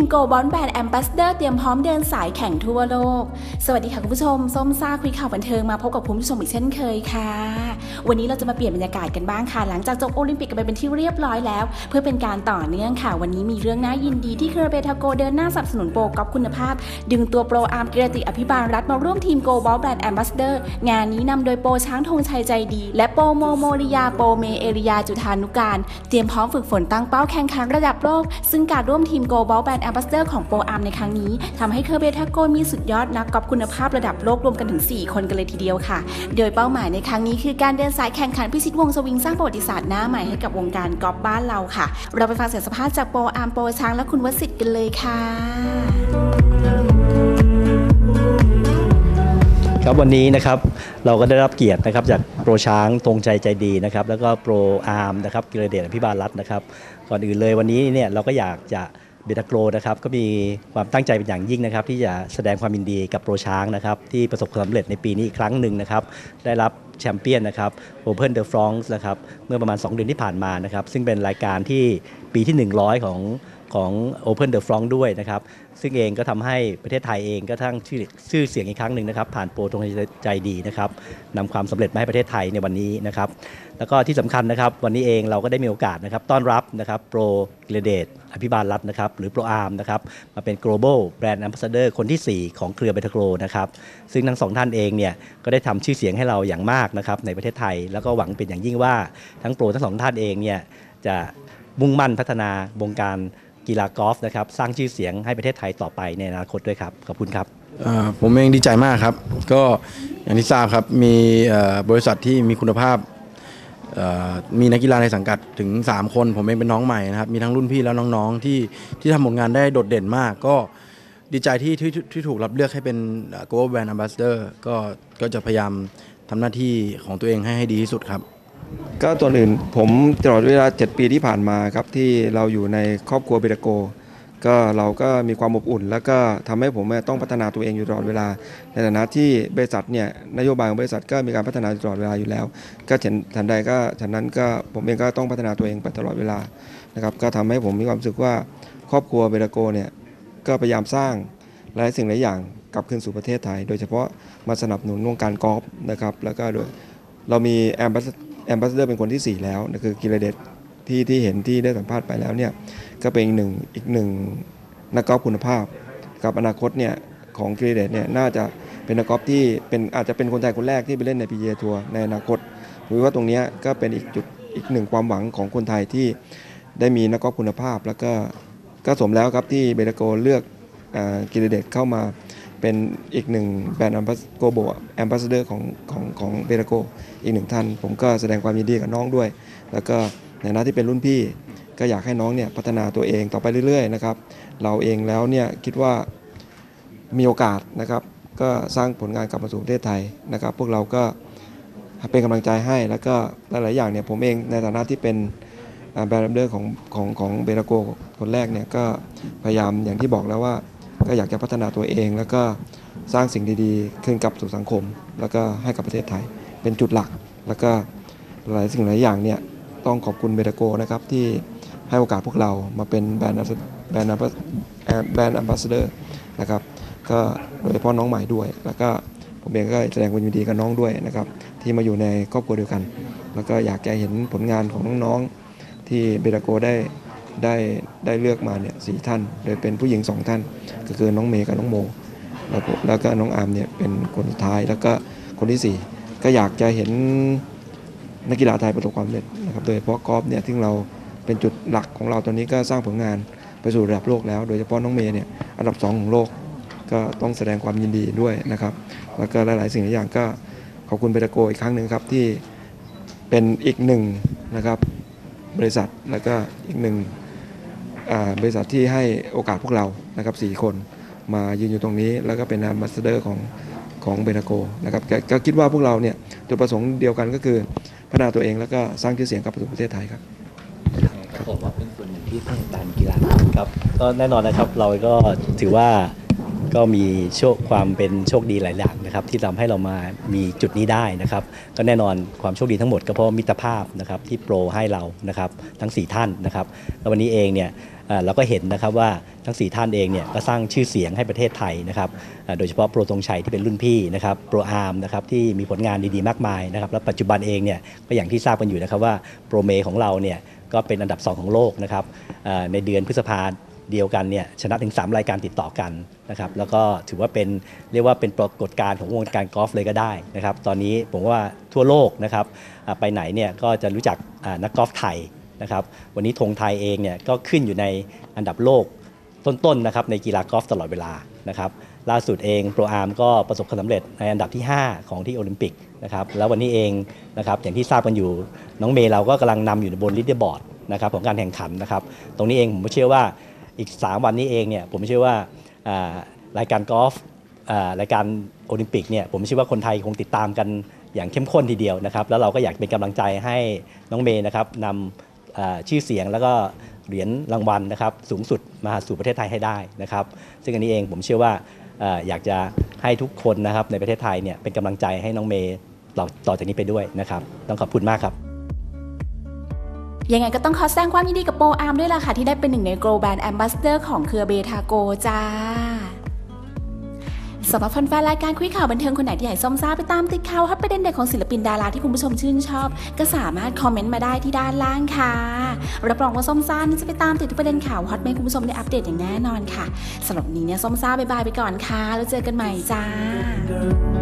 โกลบอลแบรนด์แอมบาสเดอร์เตรียมพร้อมเดินสายแข่งทั่วโลกสวัสดีค่ะคุณผู้ชมส้มซ่าคุยข่าวบันเทิงมาพบกับคุณผู้ชมอีกเช่นเคยค่ะวันนี้เราจะมาเปลี่ยนบรรยากาศกันบ้างค่ะหลังจากจบโอลิมปิกกันไปเป็นที่เรียบร้อยแล้วเพื่อเป็นการต่อเนื่องค่ะวันนี้มีเรื่องน่ายินดีที่เครือเบทาโกเดินหน้าสนับสนุนโปรกอล์ฟคุณภาพดึงตัวโปรอาร์มกิรติอภิบาลรัฐมาร่วมทีมโกลบอลแบรนด์แอมบาสเดอร์งานนี้นำโดยโปรช้างธงชัยใจดีและโปรโมริยาโปรเมเอริยาจุธานุการเตรียมพร้อมฝึกฝนตั้งเป้าแข่งขันระดับโลกซึ่งการร่วมทีมโกลบอลแบรนด์แอมบาสเดอร์ของโปรอาร์มในครั้งนี้ทำให้เคอร์เบทาโกมีสุดยอดนักกอล์ฟคุณภาพระดับโลกรวมกันถึง4คนกันเลยทีเดียวค่ะโดยเป้าหมายในครั้งนี้คือการเดินสายแข่งขันพิชิตวงสวิงสร้างประวัติศาสตร์หน้าใหม่ให้กับวงการกอล์ฟบ้านเราค่ะเราไปฟังเสียงสัมภาษณ์จากโปรอาร์มโปรช้างและคุณวสิทธิ์กันเลยค่ะครับวันนี้นะครับเราก็ได้รับเกียรตินะครับจากโปรช้างธงชัยใจดีนะครับแล้วก็โปรอาร์มนะครับกิรเดชอภิบาลรัตน์นะครับก่อนอื่นเลยวันนี้เนี่ยเราก็อยากจะเบทาโกรนะครับก็มีความตั้งใจเป็นอย่างยิ่งนะครับที่จะแสดงความยินดีกับโปรช้างนะครับที่ประสบความสำเร็จในปีนี้อีกครั้งหนึ่งนะครับได้รับแชมเปี้ยนนะครับ Open de France นะครับเมื่อประมาณ2เดือนที่ผ่านมานะครับซึ่งเป็นรายการที่ปีที่100ของ Open de France ด้วยนะครับซึ่งเองก็ทำให้ประเทศไทยเองก็ทั้งชื่อเสียงอีกครั้งหนึ่งนะครับผ่านโปรธงใจดีนะครับนำความสำเร็จมาให้ประเทศไทยในวันนี้นะครับแล้วก็ที่สำคัญนะครับวันนี้เองเราก็ได้มีโอกาสนะครับต้อนรับนะครับโปรกิรเดชอภิบาลรัตน์นะครับหรือโปรอาร์มนะครับมาเป็น global brand ambassador คนที่4ของเครือเบทาโกรนะครับซึ่งทั้งสองท่านเองเนี่ยก็ได้ทำชื่อเสียงให้เราอย่างมากนะครับในประเทศไทยแล้วก็หวังเป็นอย่างยิ่งว่าทั้งโปรทั้งสองท่านเองเนี่ยจะมุ่งมั่นพัฒนาวงการกีฬากอล์ฟนะครับสร้างชื่อเสียงให้ประเทศไทยต่อไปในอนาคตด้วยครับขอบคุณครับผมเองดีใจมากครับก็อย่างที่ทราบครับมีบริษัทที่มีคุณภาพมีนักกีฬาในสังกัดถึง3คนผมเองเป็นน้องใหม่นะครับมีทั้งรุ่นพี่แล้วน้องๆที่ทำผลงานได้โดดเด่นมากก็ดีใจที่ถูกรับเลือกให้เป็น Global Brand Ambassador ก็จะพยายามทำหน้าที่ของตัวเองให้ดีที่สุดครับก็ตัวอื่นผมตลอดเวลา7 ปีที่ผ่านมาครับที่เราอยู่ในครอบครัวเบทาโกก็เราก็มีความอบอุ่นแล้วก็ทำให้ผมต้องพัฒนาตัวเองอยู่ตลอดเวลาในฐานะที่บริษัทเนี่ยนโยบายของบริษัทก็มีการพัฒนาตลอดเวลาอยู่แล้วก็ทันใดก็ฉะนั้นก็ผมเองก็ต้องพัฒนาตัวเองไปตลอดเวลานะครับก็ทำให้ผมมีความรู้สึกว่าครอบครัวเบทาโกเนี่ยก็พยายามสร้างหลายสิ่งหลายอย่างกลับคืนสู่ประเทศไทยโดยเฉพาะมาสนับสนุนวงการกอล์ฟนะครับแล้วก็โดยเรามีแอมบาสเดอร์เป็นคนที่4แล้วนั่นคือกิรเดชที่เห็นที่ได้สัมภาษณ์ไปแล้วเนี่ยก็เป็นอีกหนึ่งนักกอล์ฟคุณภาพกับอนาคตเนี่ยของกิรเดชเนี่ยน่าจะเป็นนักกอล์ฟที่อาจจะเป็นคนไทยคนแรกที่ไปเล่นใน PGA ทัวร์ในอนาคตหรือว่าตรงนี้ก็เป็นอีกหนึ่งความหวังของคนไทยที่ได้มีนักกอล์ฟคุณภาพแล้วก็สมแล้วครับที่เบทาโกเลือกกิรเดชเข้ามาเป็นอีกหนึ่งแบรนด์โกลบอลแอมบาสเดอร์ของเบทาโกอีกหนึ่งท่านผมก็แสดงความยินดีกับน้องด้วยแล้วก็ในฐานะที่เป็นรุ่นพี่ก็อยากให้น้องเนี่ยพัฒนาตัวเองต่อไปเรื่อยๆนะครับเราเองแล้วเนี่ยคิดว่ามีโอกาสนะครับก็สร้างผลงานกลับมาสู่ประเทศไทยนะครับพวกเราก็เป็นกำลังใจให้แล้วก็หลายๆอย่างเนี่ยผมเองในฐานะที่เป็นแบรนด์แอมบาสเดอร์ของเบทาโกคนแรกเนี่ยก็พยายามอย่างที่บอกแล้วว่าก็อยากจะพัฒนาตัวเองแล้วก็สร้างสิ่งดีๆคืนกลับสู่สังคมแล้วก็ให้กับประเทศไทยเป็นจุดหลักแล้วก็หลายสิ่งหลายอย่างเนี่ยต้องขอบคุณเบทาโกนะครับที่ให้โอกาสพวกเรามาเป็นแบรนด์แอมบาสเดอร์นะครับก็โดยเฉพาะน้องใหม่ด้วยแล้วก็ผมเองก็แสดงความยินดีกับน้องด้วยนะครับที่มาอยู่ในครอบครัวเดียวกันแล้วก็อยากจะเห็นผลงานของน้องๆที่เบทาโกได้เลือกมาเนี่ย4ท่านโดยเป็นผู้หญิง2ท่านก็คือน้องเมย์กับน้องโมแล้วก็น้องอาร์มเนี่ยเป็นคนสุดท้ายแล้วก็คนที่4ก็อยากจะเห็นนักกีฬาไทยประสบความสำเร็จนะครับโดยเฉพาะกอล์ฟเนี่ยที่เราเป็นจุดหลักของเราตอนนี้ก็สร้างผลงานไปสู่ระดับโลกแล้วโดยเฉพาะน้องเมย์เนี่ยอันดับ2ของโลกก็ต้องแสดงความยินดีด้วยนะครับแล้วก็หลายๆสิ่งหลายอย่างก็ขอบคุณเบทาโกอีกครั้งหนึ่งครับที่เป็นอีกหนึ่งนะครับบริษัทแล้วก็อีกหนึ่งบริษัทที่ให้โอกาสพวกเรานะครับ4คนมายืนอยู่ตรงนี้แล้วก็เป็นแอมบาสเดอร์ของเบทาโกนะครับก็คิดว่าพวกเราเนี่ยจุดประสงค์เดียวกันก็คือพัฒนาตัวเองแล้วก็สร้างชื่อเสียงกลับสู่ประเทศไทยครับผมว่าเป็นส่วนหนึ่งที่ผลักดันกีฬาครับก็แน่นอนนะครับเราก็ถือว่าก็มีความเป็นโชคดีหลายอย่างนะครับนะครับที่ทำให้เรามามีจุดนี้ได้นะครับก็แน่นอนความโชคดีทั้งหมดก็เพราะมิตรภาพนะครับที่โปรให้เรานะครับทั้ง4ท่านนะครับแล้ววันนี้เองเนี่ยเราก็เห็นนะครับว่าทั้ง4ท่านเองเนี่ยก็สร้างชื่อเสียงให้ประเทศไทยนะครับโดยเฉพาะโปรธงชัยที่เป็นรุ่นพี่นะครับโปรอาร์มนะครับที่มีผลงานดีๆมากมายนะครับและปัจจุบันเองเนี่ยก็อย่างที่ทราบกันอยู่นะครับว่าโปรเมของเราเนี่ยก็เป็นอันดับ2ของโลกนะครับในเดือนพฤษภาเดียวกันเนี่ยชนะถึง3รายการติดต่อกันนะครับแล้วก็ถือว่าเป็นเรียกว่าเป็นปรากฏการณ์ของวงการกอล์ฟเลยก็ได้นะครับตอนนี้ผมว่าทั่วโลกนะครับไปไหนเนี่ยก็จะรู้จักนักกอล์ฟไทยนะครับวันนี้ธงไทยเองเนี่ยก็ขึ้นอยู่ในอันดับโลกต้นๆนะครับในกีฬากอล์ฟตลอดเวลานะครับล่าสุดเองโปรอาร์มก็ประสบความสำเร็จในอันดับที่5ของที่โอลิมปิกนะครับแล้ววันนี้เองนะครับอย่างที่ทราบกันอยู่น้องเมย์เราก็กำลังนำอยู่บนลีดเดอร์บอร์ดนะครับของการแข่งขันนะครับตรงนี้เองผมเชื่อว่าอีก3วันนี้เองเนี่ยผมเชื่อว่ารายการกอล์ฟรายการโอลิมปิกเนี่ยผมเชื่อว่าคนไทยคงติดตามกันอย่างเข้มข้นทีเดียวนะครับแล้วเราก็อยากเป็นกำลังใจให้น้องเมย์นะครับนำชื่อเสียงแล้วก็เหรียญรางวัลนะครับสูงสุดมาสู่ประเทศไทยให้ได้นะครับซึ่งอันนี้เองผมเชื่อว่าอยากจะให้ทุกคนนะครับในประเทศไทยเนี่ยเป็นกำลังใจให้น้องเมย์ต่อจากนี้ไปด้วยนะครับต้องขอบคุณมากครับยังไงก็ต้องขอแสดงความยินดีกับโปรอาร์มด้วยล่ะค่ะที่ได้เป็นหนึ่งใน Global Brand Ambassador ของเครือเบทาโกจ้าสำหรับแฟนๆรายการคุยข่าวบันเทิงคนไหนที่อยากส้มซ่าไปตามติดข่าวครับประเด็นเด็ดของศิลปินดาราที่คุณผู้ชมชื่นชอบก็สามารถคอมเมนต์มาได้ที่ด้านล่างค่ะรับรองว่าส้มซ่านี่จะไปตามติดทุกประเด็นข่าวฮอตให้คุณผู้ชมได้อัปเดตอย่างแน่นอนค่ะสำหรับวันนี้เนี่ยส้มซ่าบ๊ายบายไปก่อนค่ะแล้วเจอกันใหม่จ้า